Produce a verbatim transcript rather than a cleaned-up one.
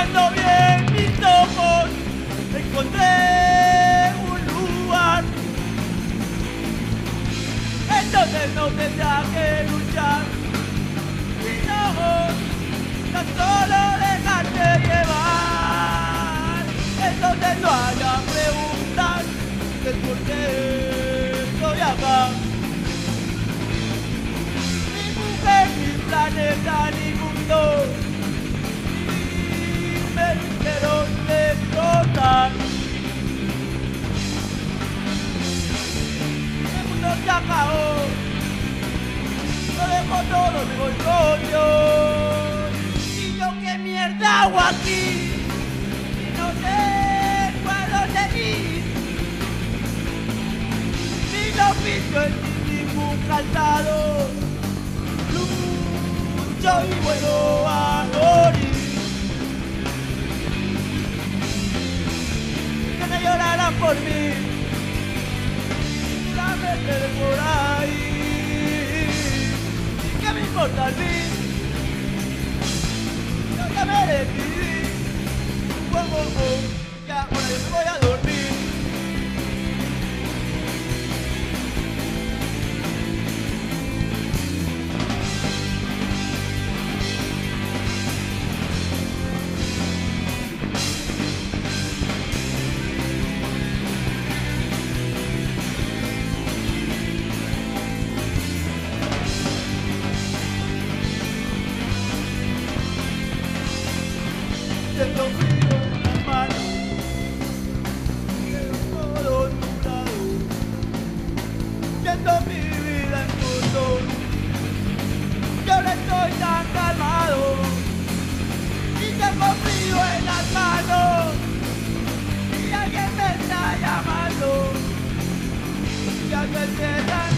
mirando bien mis ojos, encontré un lugar entonces no tendrá que luchar y no tan solo dejarte llevar. Entonces no haya preguntas de por qué estoy acá. Ni mujer, ni planeta, ni mundo, ni me dijeron explotar. El mundo se acabó, lo dejo todo, me voy con Dios. Y yo qué mierda hago aquí, y no sé cuándo seguir. Mi oficio es sin ningún calzado, lucho y vuelvo a morir. Que me llorarán por mí, la meteré por ahí. ¿Y qué me importa el fin? Yo ya me decidí. Oh, oh, oh, ya ahora yo me voy a dormir. Siento frío en las manos, quiero todo nublado. Siento mi vida en fondo, yo no estoy tan calmado. Y tengo frío en las manos, y alguien me está llamando, y alguien me está